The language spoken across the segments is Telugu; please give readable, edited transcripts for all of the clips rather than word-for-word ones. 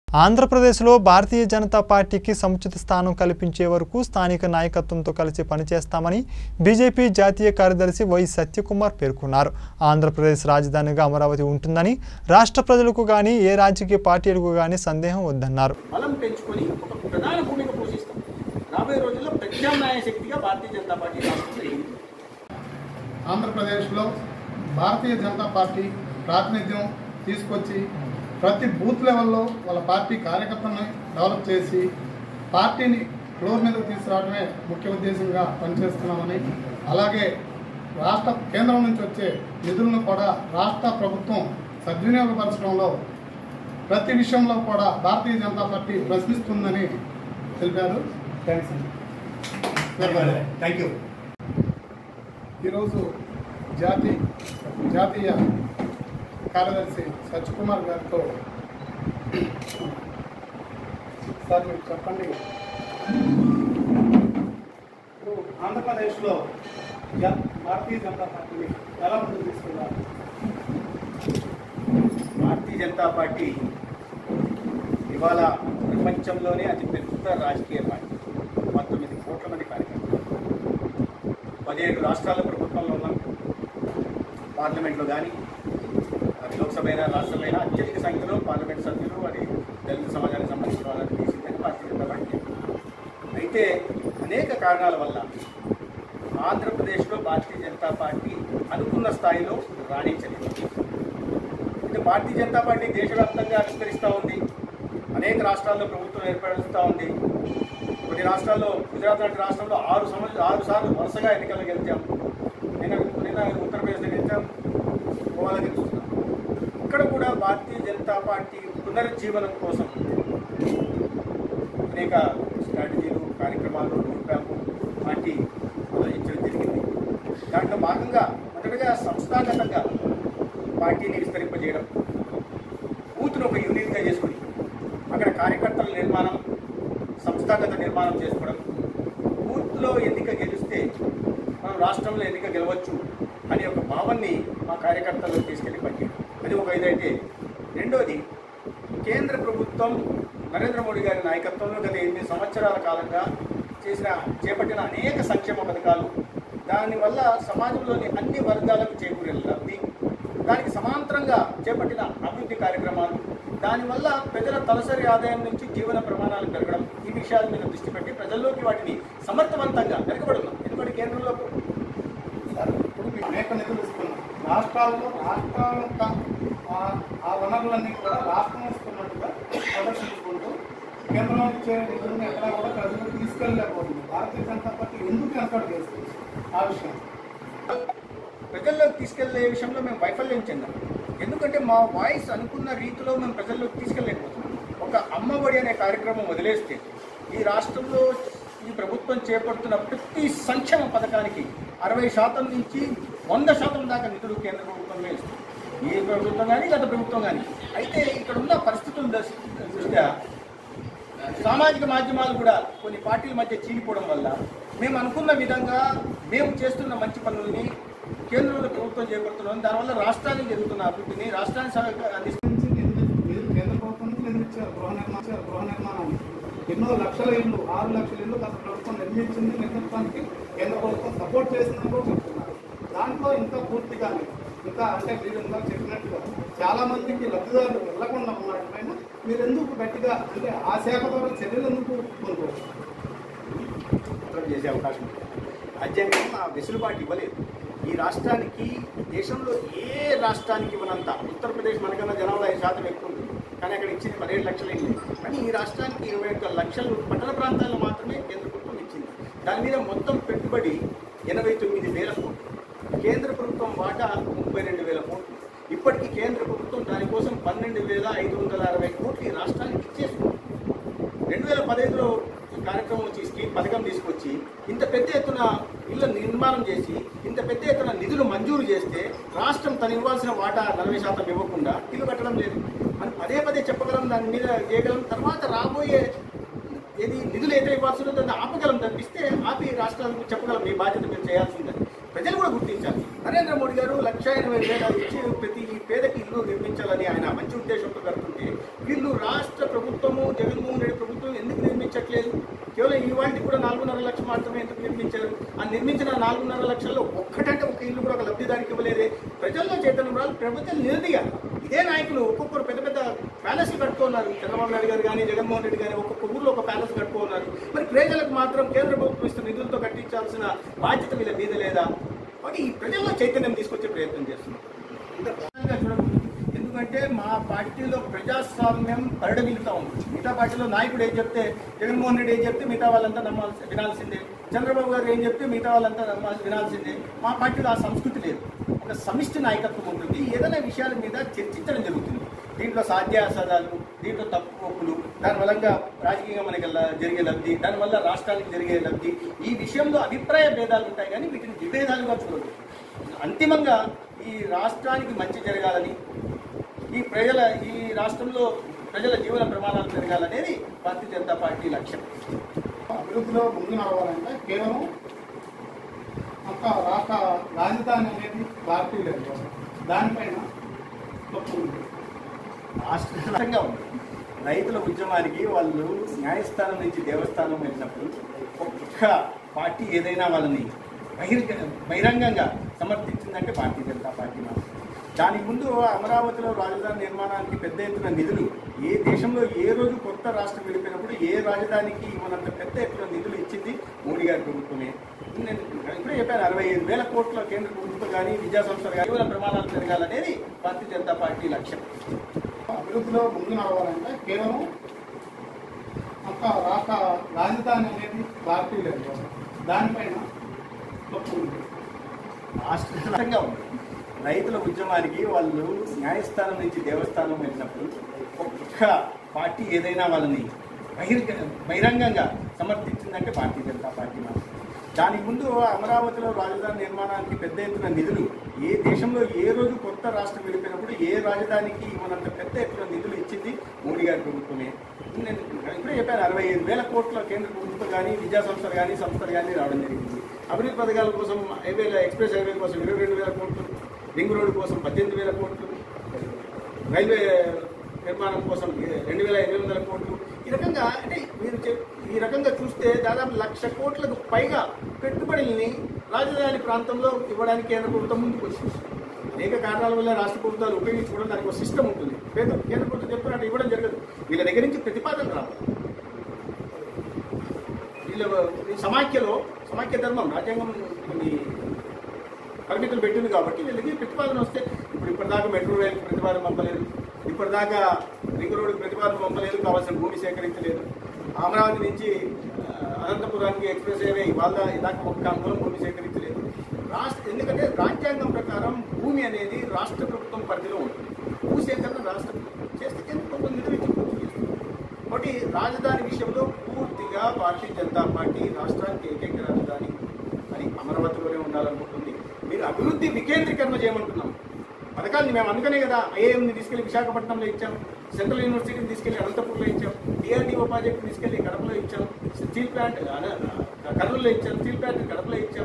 ఆంధ్రప్రదేశ్లో భారతీయ జనతా పార్టీకి సముచిత స్థానం కల్పించే వరకు స్థానిక నాయకత్వంతో కలిసి పనిచేస్తామని బీజేపీ జాతీయ కార్యదర్శి వై సత్యకుమార్ పేర్కొన్నారు. ఆంధ్రప్రదేశ్ రాజధానిగా అమరావతి ఉంటుందని రాష్ట్ర ప్రజలకు గాని ఏ రాజకీయ పార్టీలకు గాని సందేహం వద్దన్నారు. బలం పెంచుకొని ఒక ప్రధాన భూమిక పోషిస్తాం. రాబోయే రోజుల్లో ప్రత్యామ్నాయ శక్తిగా భారతీయ జనతా పార్టీ ఆంధ్రప్రదేశ్లో భారతీయ జనతా పార్టీ ప్రాతినిధ్యం తీసుకొచ్చి ప్రతి బూత్ లెవెల్లో వాళ్ళ పార్టీ కార్యకర్తలను డెవలప్ చేసి పార్టీని ఫ్లోర్ మీదకు తీసుకురావడమే ముఖ్య ఉద్దేశంగా పనిచేస్తున్నామని, అలాగే రాష్ట్ర కేంద్రం నుంచి వచ్చే నిధులను కూడా రాష్ట్ర ప్రభుత్వం సద్వినియోగపరచడంలో ప్రతి విషయంలో కూడా భారతీయ జనతా పార్టీ ప్రశ్నిస్తుందని తెలిపారు. Thank you. ఈరోజు జాతీయ కార్యదర్శి సత్యకుమార్ గారితో సార్ మీరు చెప్పండి, ఇప్పుడు ఆంధ్రప్రదేశ్లో భారతీయ జనతా పార్టీని ఎలా ముందుకు తీసుకున్నారు? భారతీయ జనతా పార్టీ ఇవాళ ప్రపంచంలోనే అతిపెద్ద రాజకీయ పార్టీ. 19 కోట్ల మంది కార్యకర్తలు, 17 రాష్ట్రాల ప్రభుత్వంలో ఉన్నాం. పార్లమెంట్లో కానీ లోక్సభ అయినా రాష్ట్రసభ అయినా అత్యధిక సంఖ్యలో పార్లమెంట్ సభ్యులు అది దళిత సమాజానికి సంబంధించిన వాళ్ళని తీసిందని భారతీయ జనతా పార్టీ. అయితే అనేక కారణాల వల్ల ఆంధ్రప్రదేశ్లో భారతీయ జనతా పార్టీ అనుకున్న స్థాయిలో రాణించలేదు. అయితే భారతీయ జనతా పార్టీ దేశవ్యాప్తంగా విస్తరిస్తూ ఉంది. అనేక రాష్ట్రాల్లో ప్రభుత్వం ఏర్పరుస్తూ ఉంది. కొన్ని రాష్ట్రాల్లో, గుజరాత్ లాంటి రాష్ట్రంలో 6 సార్లు వరుసగా ఎన్నికలు గెలిచాం. నిన్న ఉత్తరప్రదేశ్లో గెలిచాం, గోవాలో గెలుస్తున్నాం. ఇక్కడ కూడా భారతీయ జనతా పార్టీ పునరుజ్జీవనం కోసం అనేక స్ట్రాటజీలు, కార్యక్రమాలు, రోడ్ మ్యాప్ పార్టీ ఆలోచించడం జరిగింది. దాంట్లో భాగంగా మొదటగా సంస్థాగతంగా పార్టీని విస్తరింపజేయడం, బూత్ను ఒక యూనిట్గా చేసుకుని అక్కడ కార్యకర్తల నిర్మాణం, సంస్థాగత నిర్మాణం చేసుకోవడం, బూత్లో ఎన్నిక గెలిస్తే మనం రాష్ట్రంలో ఎన్నిక గెలవచ్చు అనే ఒక భావాన్ని మా కార్యకర్తల్లో తీసుకెళ్లి పనిచేయడం, అది ఒక ఇదైతే. రెండోది, కేంద్ర ప్రభుత్వం నరేంద్ర మోడీ గారి నాయకత్వంలో గత 8 సంవత్సరాల కాలంగా చేపట్టిన అనేక సంక్షేమ పథకాలు, దానివల్ల సమాజంలోని అన్ని వర్గాలకు చేకూరే లబ్ధి, దానికి సమాంతరంగా చేపట్టిన అభివృద్ధి కార్యక్రమాలు, దానివల్ల ప్రజల తలసరి ఆదాయం నుంచి జీవన ప్రమాణాలు పెరగడం, ఈ విషయాల మీద దృష్టి పెట్టి ప్రజల్లోకి వాటిని సమర్థవంతంగా పెరగబడున్నాం. ఎందుకంటే కేంద్రంలో అనేక నిధులు ఇస్తున్నాం. రాష్ట్రాల్లో ఆ వనరులన్నీ కూడా రాష్ట్రం ఇస్తున్నట్టుగా ప్రదర్శించుకుంటూ కేంద్రం ఇచ్చే నిధులను ఎక్కడా కూడా ప్రజలకు తీసుకెళ్ళలేకపోతుంది. భారతీయ జనతా పార్టీ ఎందుకు ఏర్పాటు చేస్తుంది? ఆ విషయం ప్రజల్లోకి తీసుకెళ్లే విషయంలో మేము వైఫల్యం చెందాం. ఎందుకంటే మా వాయిస్ అనుకున్న రీతిలో మేము ప్రజల్లోకి తీసుకెళ్ళలేకపోతున్నాం. ఒక అమ్మఒడి అనే కార్యక్రమం వదిలేస్తే ఈ రాష్ట్రంలో ఈ ప్రభుత్వం చేపడుతున్న ప్రతి సంక్షేమ పథకానికి 60% నుంచి 100% దాకా నిధులు కేంద్ర ప్రభుత్వమే ఇస్తుంది. ఈ ప్రభుత్వం కానీ గత ప్రభుత్వం కానీ. అయితే ఇక్కడ ఉన్న పరిస్థితుల దృష్ట్యా సామాజిక మాధ్యమాలు కూడా కొన్ని పార్టీల మధ్య చీలిపోవడం వల్ల మేము అనుకున్న విధంగా మేము చేస్తున్న మంచి పనులని కేంద్రంలో ప్రభుత్వం చేపడుతున్నాం. దానివల్ల రాష్ట్రానికి జరుగుతున్న అభివృద్ధిని, రాష్ట్రానికి అందిస్తుంది. కేంద్ర ప్రభుత్వం నుంచి నిర్మించారు గృహ నిర్మాణాన్ని. ఎన్నో లక్షల ఇళ్ళు, 6 లక్షల ఇళ్ళు గత ప్రభుత్వం నిర్మించింది. నిర్మించడానికి కేంద్ర ప్రభుత్వం సపోర్ట్ చేసిందని కూడా చెప్తున్నారు. దాంట్లో ఇంకా పూర్తిగా ఇంకా అంటే మీరు ఇందాక చెప్పినట్టుగా చాలా మందికి లబ్ధిదారులు వెళ్లకుండా ఉన్నట్టు పైన మీరు ఎందుకు గట్టిగా అంటే ఆ శాఖ ద్వారా చర్యలు ఎందుకు కోరుకోవచ్చు? చేసే అవకాశం ఉంది. రాజ్యాంగం ఆ వెసులుబాటు ఇవ్వలేదు. ఈ రాష్ట్రానికి, దేశంలో ఏ రాష్ట్రానికి ఇవ్వనంత, ఉత్తరప్రదేశ్ మనకన్నా జనాభా 5% ఎక్కువ ఉంది, కానీ అక్కడ ఇచ్చింది 17 లక్షలు అయింది. కానీ ఈ రాష్ట్రానికి 21 లక్షలు పట్టణ ప్రాంతాల్లో మాత్రమే కేంద్ర ప్రభుత్వం ఇచ్చింది. దాని మీద మొత్తం పెట్టుబడి 89,000 కోట్లు. కేంద్ర ప్రభుత్వం వాటా 32,000 కోట్లు. ఇప్పటికీ కేంద్ర ప్రభుత్వం దానికోసం 12,560 కోట్లు ఈ రాష్ట్రానికి ఇచ్చేస్తుంది. 2015లో కార్యక్రమం వచ్చి స్కీమ్ పథకం తీసుకొచ్చి ఇంత పెద్ద ఎత్తున ఇళ్ల నిర్మాణం చేసి ఇంత పెద్ద ఎత్తున నిధులు మంజూరు చేస్తే రాష్ట్రం తను ఇవ్వాల్సిన వాటా 40% ఇవ్వకుండా ఇల్లు కట్టడం లేదు. మనం పదే చెప్పగలం, దాని మీద చేయగలం. తర్వాత రాబోయే నిధులు అయితే ఇవ్వాల్సిందో దాన్ని ఆపగలం, తప్పిస్తే ఆపి రాష్ట్రాలకు చెప్పగలం మీ బాధ్యత మీరు చేయాల్సిందని. ప్రజలు కూడా గుర్తించాలి. నరేంద్ర మోడీ గారు 1,80,000 ఇచ్చి ప్రతి పేదకి ఇల్లు నిర్మించాలని ఆయన మంచి ఉద్దేశంతో కడుతుంటే వీళ్ళు రాష్ట్ర ప్రభుత్వము జగన్మోహన్ రెడ్డి ప్రభుత్వం ఎందుకు నిర్మించట్లేదు? కేవలం ఇవాళకి కూడా 4.5 లక్షలు మాత్రమే ఎందుకు నిర్మించారు? ఆ నిర్మించిన 4.5 లక్షల్లో ఒక్కటంటే ఒక ఇల్లు కూడా ఒక లబ్ధిదారికి ఇవ్వలేదే. ప్రజల్లో చైతన్యం రాదు, ప్రభుత్వం నిలదీయాలి. ఇదే నాయకులు ఒక్కొక్కరు పెద్ద పెద్ద ప్యాలెస్లు కట్టుకున్నారు. చంద్రబాబు నాయుడు గారు కానీ జగన్మోహన్ రెడ్డి గారు ఒక్కొక్క ఊర్లో ఒక ప్యాలెస్ కట్టుకున్నారు. మరి ప్రజలకు మాత్రం కేంద్ర ప్రభుత్వం ఇస్తున్న నిధులతో కట్టించాల్సిన బాధ్యత వీళ్ళ మీద లేదా? కాబట్టి ఈ ప్రజల్లో చైతన్యం తీసుకొచ్చే ప్రయత్నం చేస్తున్నారు. ఎందుకంటే మా పార్టీలో ప్రజాస్వామ్యం పరిడమిలుతూ ఉంది. మిగతా పార్టీలో నాయకుడు ఏం చెప్తే, జగన్మోహన్ రెడ్డి ఏం చెప్తే మిగతా వాళ్ళంతా వినాల్సిందే, చంద్రబాబు గారు ఏం చెప్తే మిగతా వాళ్ళంతా వినాల్సిందే. మా పార్టీలో ఆ సంస్కృతి లేదు. ఒక సమిష్టి నాయకత్వం ఉంటుంది. ఏదైనా విషయాల మీద చర్చించడం జరుగుతుంది. దీంట్లో సాధ్యాసాధాలు, దీంట్లో తప్పు ఒప్పులు, దానివల్ల రాజకీయంగా మనకి జరిగే లబ్ధి, దానివల్ల రాష్ట్రానికి జరిగే లబ్ధి, ఈ విషయంలో అభిప్రాయ భేదాలు ఉంటాయి కానీ వీటిని విభేదాలుగా చూడదు. అంతిమంగా ఈ రాష్ట్రానికి మంచి జరగాలని, ఈ రాష్ట్రంలో ప్రజల జీవన ప్రమాణాలు పెరగాలనేది భారతీయ జనతా పార్టీ లక్ష్యం. అభివృద్ధిలో ముందు నడవాలంటే కేవలం ఒక రాష్ట్ర రాజధాని అనేది పార్టీ లేదు, దానిపైన రాష్ట్రంగా ఉంది. రైతుల ఉద్యమానికి వాళ్ళు న్యాయస్థానం నుంచి దేవస్థానం వెళ్ళినప్పుడు ఒక్క పార్టీ ఏదైనా వాళ్ళని బహిరంగంగా సమర్థించిందంటే భారతీయ జనతా పార్టీ మాత్రం. దానికి ముందు అమరావతిలో రాజధాని నిర్మాణానికి పెద్ద ఎత్తున నిధులు, ఏ దేశంలో ఏ రోజు కొత్త రాష్ట్రం విడిపోయినప్పుడు ఏ రాజధానికి మనంత పెద్ద ఎత్తున నిధులు ఇచ్చింది మోడీ గారి ప్రభుత్వమే. నేను ఇప్పుడే చెప్పాను, 65,000 కోట్ల కేంద్ర ప్రభుత్వం కానీ విద్యా సంస్థలు కానీ జీవన ప్రమాణాలు పెరగాలనేది భారతీయ జనతా పార్టీ లక్ష్యం. అభివృద్ధిలో ముందు నడవాలంటే కేవలం ఒక రాష్ట్ర రాజధాని అనేది పార్టీ లేదు, దానిపైన రాష్ట్రంగా ఉంది. రైతుల ఉద్యమానికి వాళ్ళు న్యాయస్థానం నుంచి దేవస్థానం వెళ్ళినప్పుడు ఒక్క పార్టీ ఏదైనా వాళ్ళని బహిరంగంగా సమర్థించిందంటే భారతీయ జనతా పార్టీ మాత్రం. దానికి ముందు అమరావతిలో రాజధాని నిర్మాణానికి పెద్ద ఎత్తున నిధులు, ఏ దేశంలో ఏ రోజు కొత్త రాష్ట్రం విడిపోయినప్పుడు ఏ రాజధానికి మనంత పెద్ద ఎత్తున నిధులు ఇచ్చింది మోడీ గారి ప్రభుత్వమే. నేను ఇప్పుడే చెప్పాను, 65,000 కోట్ల కేంద్ర ప్రభుత్వం కానీ విద్యా సంస్థలు కానీ రావడం జరిగింది. అభివృద్ధి పథకాల కోసం ఎక్స్ప్రెస్ హైవే కోసం 22,000 కోట్లు, రింగ్ రోడ్డు కోసం 18,000 కోట్లు, రైల్వే నిర్మాణం కోసం 2,800 కోట్లు. ఈ రకంగా అంటే మీరు ఈ రకంగా చూస్తే దాదాపు 1,00,000 కోట్లకు పైగా పెట్టుబడుల్ని రాజధాని ప్రాంతంలో ఇవ్వడానికి కేంద్ర ప్రభుత్వం ముందుకు వచ్చింది. అనేక కారణాల వల్ల రాష్ట్ర ప్రభుత్వాలు ఉపయోగించుకోవడం దానికి ఒక సిస్టమ్ ఉంటుంది. కేంద్ర ప్రభుత్వం చెప్పినట్టు ఇవ్వడం జరగదు. వీళ్ళ దగ్గర నుంచి ప్రతిపాదన రావాలి. వీళ్ళ సమాఖ్య ధర్మం రాజ్యాంగం కొన్ని పరిమితులు పెట్టింది కాబట్టి వీళ్ళకి ప్రతిపాదన వస్తే, ఇప్పటిదాకా మెట్రో రైలుకి ప్రతిపాదన పంపలేదు, ఇప్పటిదాకా రింగ్ రోడ్డుకి ప్రతిపాదన పంపలేదు, కావాల్సిన భూమి సేకరించలేదు. అమరావతి నుంచి అనంతపురానికి ఎక్స్ప్రెస్ హైవే ఇవాళ ఇదాకా ఒక్క అంగుళం భూమి సేకరించలేదు. ఎందుకంటే రాజ్యాంగం ప్రకారం భూమి అనేది రాష్ట్ర ప్రభుత్వం పరిధిలో ఉంటుంది. భూ సేకరణ రాష్ట్ర ప్రభుత్వం చేస్తే కేంద్ర ప్రభుత్వం నిధులు ఇచ్చి పూర్తి చేస్తుంది. కాబట్టి రాజధాని విషయంలో పూర్తిగా భారతీయ జనతా పార్టీ రాష్ట్రానికి ఏకైక రాజధాని అని అమరావతిలోనే ఉండాలనుకుంటుంది. మీరు అభివృద్ధి వికేంద్రీకరణ చేయమంటున్నాం. పథకాన్ని మేము అందుకనే కదా ఐఏఎంని తీసుకెళ్లి విశాఖపట్నంలో ఇచ్చాం, సెంట్రల్ యూనివర్సిటీని తీసుకెళ్లి అనంతపూర్లో ఇచ్చాం, డిఆర్డీఓ ప్రాజెక్టు తీసుకెళ్లి కడపలో ఇచ్చాం, స్టీల్ ప్లాంట్ కర్నూలులో ఇచ్చాం, స్టీల్ ప్లాంట్ కడపలో ఇచ్చాం,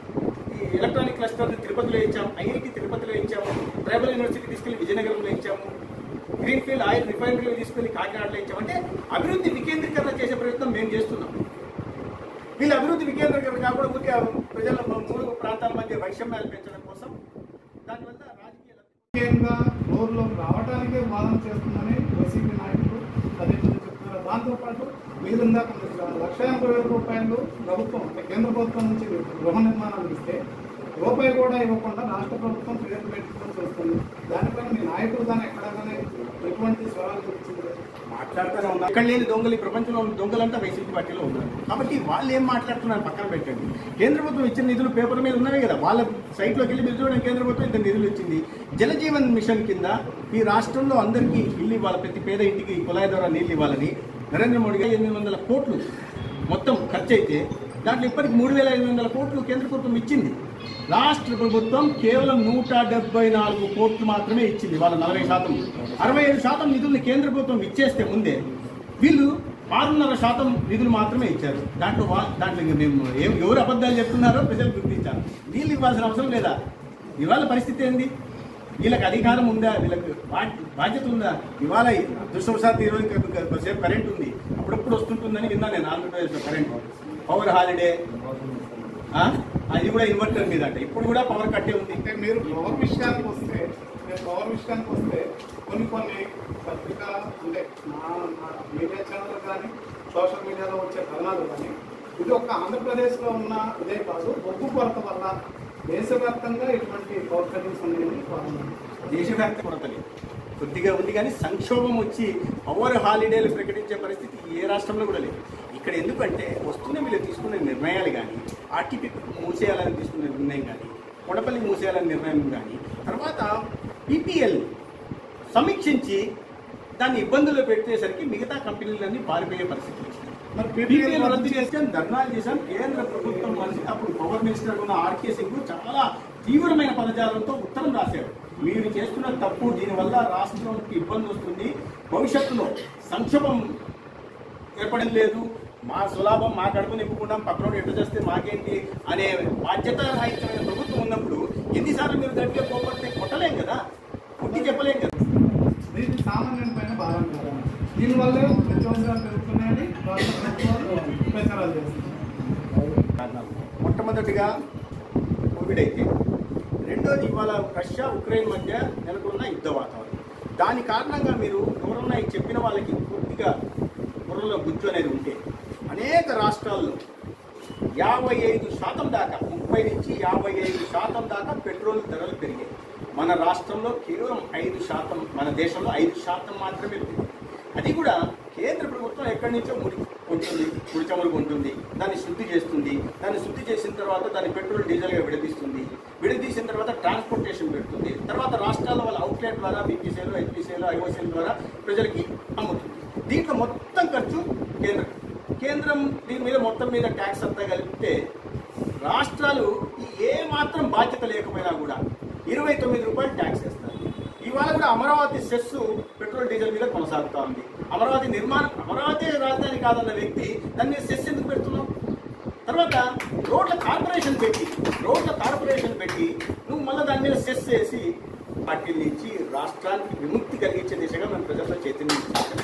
ఈ ఎలక్ట్రానిక్ క్లస్టర్ని తిరుపతిలో ఇచ్చాం, ఐఐటి తిరుపతిలో ఇచ్చాము, ట్రైబల్ యూనివర్సిటీ తీసుకెళ్లి విజయనగరంలో ఇచ్చాము, గ్రీన్ఫీల్డ్ ఆయిల్ రిఫైనరీ తీసుకెళ్లి కాకినాడలో ఇచ్చాం. అంటే అభివృద్ధి వికేంద్రీకరణ చేసే ప్రయత్నం మేము చేస్తున్నాం. వీళ్ళు అభివృద్ధి వికేంద్రీకరణ కాకుండా ఊరికే ప్రజల 3 ప్రాంతాల మధ్య వైషమ్యాలు పెంచడం కోసం దానివల్ల ముఖ్యంగా ఫ్లోర్లోకి రావడానికే వాదన చేస్తుందని వైసీపీ నాయకులు అదే చెప్తున్నారు. దాంతోపాటు వీళ్ళందా 1,80,000 రూపాయలు ప్రభుత్వం అంటే కేంద్ర ప్రభుత్వం నుంచి గృహ నిర్మాణాలు ఇస్తే రూపాయి కూడా ఇవ్వకుండా రాష్ట్ర ప్రభుత్వం పేరు పెట్టుకొని చూస్తుంది. దానిపైన మీ నాయకులు దాన్ని ఎక్కడగానే ఎటువంటి సవాలు గురించింది మాట్లాడుతూనే ఉన్నారు. ఇక్కడ లేని దొంగలు ఈ ప్రపంచంలో ఉన్న దొంగలంతా వైసీపీ పార్టీలో ఉన్నారు. కాబట్టి వాళ్ళు ఏం మాట్లాడుతున్నారు పక్కన పెట్టండి. కేంద్ర ప్రభుత్వం ఇచ్చిన నిధులు పేపర్ మీద ఉన్నవే కదా, వాళ్ళ సైట్లోకి వెళ్ళి మీరు చూడండి. కేంద్ర ప్రభుత్వం ఇంత నిధులు ఇచ్చింది. జలజీవన్ మిషన్ కింద ఈ రాష్ట్రంలో అందరికీ ఇల్లు ఇవ్వాలి, ప్రతి పేద ఇంటికి కుళాయి ద్వారా నీళ్ళు ఇవ్వాలని నరేంద్ర మోడీ గారు 800 కోట్లు మొత్తం ఖర్చు అయితే దాంట్లో ఇప్పటికి 3,500 కోట్లు కేంద్ర ప్రభుత్వం ఇచ్చింది. రాష్ట్ర ప్రభుత్వం కేవలం 174 కోట్లు మాత్రమే ఇచ్చింది. వాళ్ళ 40%, 67% నిధుల్ని కేంద్ర ప్రభుత్వం ఇచ్చేస్తే ముందే వీళ్ళు 6.5% నిధులు మాత్రమే ఇచ్చారు. దాంట్లో మేము ఎవరు అబద్ధాలు చెప్తున్నారో ప్రజలు గుర్తించారు. నీళ్ళు ఇవ్వాల్సిన అవసరం లేదా? ఇవాళ పరిస్థితి ఏంది? వీళ్ళకి అధికారం ఉందా, వీళ్ళకి బాధ్యత ఉందా? ఇవాళ అదృష్టవశాత్తు ఈరోజు సేపు కరెంట్ ఉంది, అప్పుడప్పుడు వస్తుంటుందని విన్నా నేను. ఆంధ్రప్రదేశ్లో కరెంట్ పవర్ హాలిడే, అది కూడా ఇన్వర్టర్ మీద అంటే ఇప్పుడు కూడా పవర్ కట్టే ఉంది. అంటే మీరు పవర్ విషయానికి వస్తే కొన్ని పత్రిక అంటే మీడియా ఛానల్ కానీ సోషల్ మీడియాలో వచ్చే కథనాలు కానీ ఇది ఒక ఆంధ్రప్రదేశ్లో ఉన్న ఇదే కాదు, బొగ్గు కొరత వల్ల దేశవ్యాప్తంగా ఇటువంటి పవర్ కటింగ్స్ అనేవి దేశవ్యాప్త కొరత లేదు, కొద్దిగా ఉంది. కానీ సంక్షోభం వచ్చి పవర్ హాలిడేలు ప్రకటించే పరిస్థితి ఏ రాష్ట్రంలో కూడా లేదు. ఇక్కడ ఎందుకంటే వస్తున్న వీళ్ళు తీసుకునే నిర్ణయాలు కానీ, ఆర్టీపీ మూసేయాలని తీసుకునే నిర్ణయం కానీ, కొడపల్లి మూసేయాలని నిర్ణయం కానీ, తర్వాత పీపీఎల్ సమీక్షించి దాన్ని ఇబ్బందుల్లో పెట్టేసరికి మిగతా కంపెనీలన్నీ పారిపోయే పరిస్థితి వచ్చింది. మరి పీపీఎల్ రద్దు చేసాం, ధర్నాలు చేశాం. కేంద్ర ప్రభుత్వం కలిసి అప్పుడు పవర్ మినిస్టర్ ఉన్న ఆర్కే సింగ్ చాలా తీవ్రమైన పదజాలంతో ఉత్తరం రాశారు. మీరు చేస్తున్న తప్పు, దీనివల్ల రాష్ట్రానికి ఇబ్బంది వస్తుంది, భవిష్యత్తులో సంక్షోభం ఏర్పడం లేదు, మా సులాభం మా కడుపు నింపుకుంటాం, పక్కన ఎట్లా చేస్తే మాకేంటి అనే బాధ్యత రహితమైన ప్రభుత్వం ఉన్నప్పుడు ఎన్నిసార్లు మీరు గట్టిగా పోపడితే కొట్టలేం కదా, కొట్టి చెప్పలేం కదా. దీనికి సామాన్యుల పైన భారం కదా, దీనివల్లే నిత్యావసరాలు పెరుగుతున్నాయని ప్రచారాలు చేస్తున్నారు. మొట్టమొదటిగా కోవిడ్ అయితే, రెండోది ఇవాళ రష్యా ఉక్రెయిన్ మధ్య నెలకొన్న యుద్ధ వాతావరణం. దాని కారణంగా మీరు ఎవరన్నా చెప్పిన వాళ్ళకి పూర్తిగా బుర్రలో గుజ్జు అనేది ఉంటే అనేక రాష్ట్రాల్లో 55% దాకా, 30 నుంచి 55% దాకా పెట్రోల్ ధరలు పెరిగాయి. మన రాష్ట్రంలో కేవలం 5%, మన దేశంలో 5% మాత్రమే పెరిగింది. అది కూడా కేంద్ర ప్రభుత్వం ఎక్కడి నుంచో ముడి చమురు కొంటుంది, దాన్ని శుద్ధి చేస్తుంది, దాన్ని శుద్ధి చేసిన తర్వాత దాన్ని పెట్రోల్ డీజిల్గా విడదీసిన తర్వాత ట్రాన్స్పోర్టేషన్ పెడుతుంది, తర్వాత రాష్ట్రాల వాళ్ళ అవుట్లెట్ ద్వారా బీపీసీలు, హెచ్పీసీలు, ఐఓసీల ద్వారా ప్రజలకి అమ్ముతుంది. దీంట్లో మొత్తం ఖర్చు కేంద్రం దీని మీద మొత్తం మీద ట్యాక్స్ అంతా కలిపితే రాష్ట్రాలు ఏ మాత్రం బాధ్యత లేకపోయినా కూడా 29 రూపాయలు ట్యాక్స్ వేస్తారు. ఇవాళ కూడా అమరావతి సెస్ పెట్రోల్ డీజిల్ మీద కొనసాగుతూ ఉంది. అమరావతి రాజధాని కాదన్న వ్యక్తి దాని మీద సెస్ ఎందుకు పెడుతున్నావు? తర్వాత రోడ్ల కార్పొరేషన్ పెట్టి నువ్వు మళ్ళీ దాని మీద సెస్ వేసి పార్టీల నుంచి రాష్ట్రానికి విముక్తి కలిగించే దిశగా మన ప్రజల్లో చైతన్యం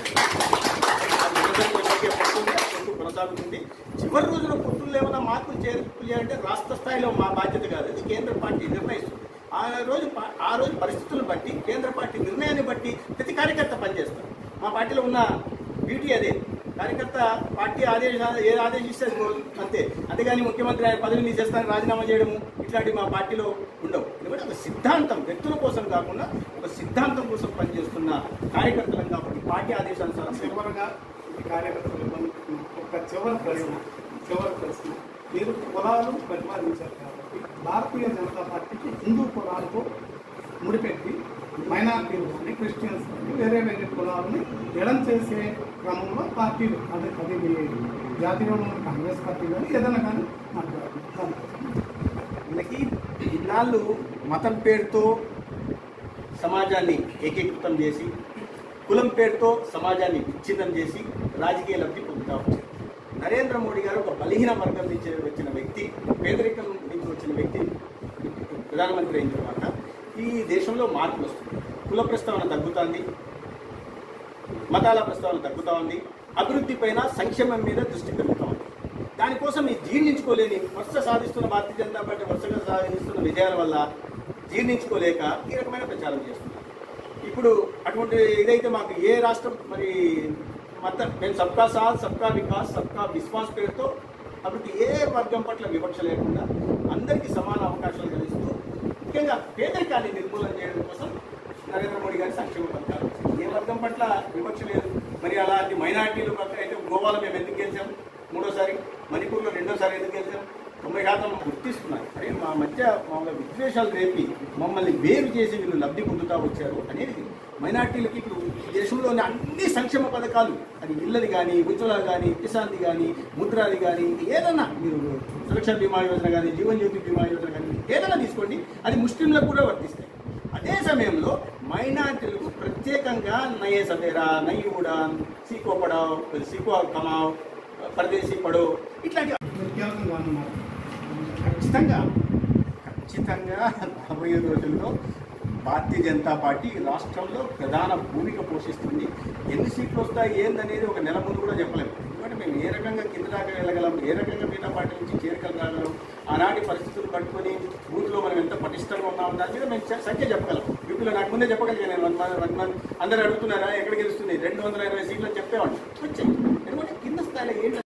కొనసాగుతుంది. చివరి రోజున పొత్తులు ఏమైనా మార్పులు చేయాలంటే రాష్ట్ర స్థాయిలో మా బాధ్యత కాదు, అది కేంద్ర పార్టీ నిర్ణయిస్తుంది. ఆ రోజు పరిస్థితులను బట్టి, కేంద్ర పార్టీ నిర్ణయాన్ని బట్టి ప్రతి కార్యకర్త పనిచేస్తారు. మా పార్టీలో ఉన్న బ్యూటీ అదే, కార్యకర్త పార్టీ ఏది ఆదేశిస్తే అంతే. అంతేగాని ముఖ్యమంత్రి ఆయన పదవిని తీసేస్తానని రాజీనామా చేయడము ఇట్లాంటివి మా పార్టీలో ఉండవు. ఎందుకంటే ఒక సిద్ధాంతం, వ్యక్తుల కోసం కాకుండా ఒక సిద్ధాంతం కోసం పనిచేస్తున్న కార్యకర్తలం కాబట్టి పార్టీ ఆదేశానుసారం. చివరిగా కార్యకర్తలు ఒక చివరి ప్రశ్న, మీరు కులాలు ప్రతిపాదించారు కాబట్టి భారతీయ జనతా పార్టీకి హిందూ కులాలతో ముడిపెట్టి మైనార్టీలు కానీ, క్రిస్టియన్స్ కానీ, వేరే కులాలని ఎడం చేసే క్రమంలో పార్టీలు అది జాతీయంలో కాంగ్రెస్ పార్టీ కానీ ఏదైనా కానీ మాట్లాడుతున్నారు. వీళ్ళకి ఇన్నాళ్ళు మతం పేరుతో సమాజాన్ని ఏకీకృతం చేసి, కులం పేరుతో సమాజాన్ని విచ్ఛిన్నం చేసి రాజకీయ లబ్ధి పొందుతూ వచ్చారు. నరేంద్ర మోడీ గారు ఒక బలహీన వర్గం నుంచి వచ్చిన వ్యక్తి, పేదరికం నుంచి వచ్చిన వ్యక్తి ప్రధానమంత్రి అయిన తర్వాత ఈ దేశంలో మార్పులు వస్తుంది. కుల ప్రస్తావన తగ్గుతుంది, మతాల ప్రస్తావన తగ్గుతూ ఉంది, అభివృద్ధి పైన, సంక్షేమం మీద దృష్టి పెరుగుతూ ఉంది. దానికోసం ఈ జీర్ణించుకోలేని వరుసగా సాధిస్తున్న భారతీయ జనతా పార్టీ వరుసగా సాధిస్తున్న విజయాల వల్ల జీర్ణించుకోలేక ఈ రకమైన ప్రచారం చేస్తున్నారు. ఇప్పుడు అటువంటి ఇదైతే మాకు ఏ రాష్ట్రం మరి మేము సబ్కా సాత్, సబ్కా వికాస్, సబ్కా విశ్వాస్ పేరుతో అభివృద్ధి, ఏ వర్గం పట్ల వివక్ష లేకుండా అందరికీ సమాన అవకాశాలు కలిగిస్తూ ముఖ్యంగా పేదరికాన్ని నిర్మూలన చేయడం కోసం నరేంద్ర మోడీ గారి సంక్షేమ పథకాలు. ఏ వర్గం పట్ల వివక్ష లేదు. మరి అలాంటి మైనార్టీలు పట్ల అయితే గోవాలో మేము ఎందుకు గెలిచాం 3వ సారి, మణిపూర్లో 2వ సారి ఎందుకు గెలిచాం? 90% గుర్తిస్తున్నారు. అరే మా మధ్య మామూలుగా విద్వేషాలు రేపి మమ్మల్ని వేరు చేసి వీళ్ళు లబ్ధి పొందుతూ వచ్చారు అనేది. మైనార్టీలకి ఇప్పుడు దేశంలోని అన్ని సంక్షేమ పథకాలు, అది ఇళ్ళది కానీ, ఉజ్వల కానీ, కిసాన్ది కానీ, ముద్రాది కానీ, ఏదన్నా మీరు సురక్ష బీమా యోజన కానీ, జీవన్ జ్యోతి బీమా యోజన కానీ ఏదైనా తీసుకోండి, అది ముస్లింలకు కూడా వర్తిస్తాయి. అదే సమయంలో మైనార్టీలకు ప్రత్యేకంగా నయే సవేరా, నయ్యి ఉడాన్, సీకో పడావ్, సీకో కమావ్, పరదేశీ పడో ఇట్లాంటి ఖచ్చితంగా రాబోయే రోజుల్లో భారతీయ జనతా పార్టీ రాష్ట్రంలో ప్రధాన భూమిక పోషిస్తుంది. ఎన్ని సీట్లు వస్తాయి ఏందనేది ఒక నెల ముందు కూడా చెప్పలేము. ఎందుకంటే మేము ఏ రకంగా కింద దాకా వెళ్ళగలం, ఏ రకంగా మిగతా పార్టీ నుంచి చేరుకెళ్ళగలం, ఆనాటి పరిస్థితులు పట్టుకొని బూత్లో మనం ఎంత పటిష్టంగా ఉన్నాం దాని మీద మేము సంఖ్య చెప్పగలం. యూపీలో నాకు ముందే చెప్పగలిగాను. నేను 1 month అందరూ అడుగుతున్నారా ఎక్కడ గెలుస్తుంది 220 సీట్లు అని చెప్పేవాడిని. వచ్చాయి. ఎందుకంటే కింద స్థాయిలో ఏంటి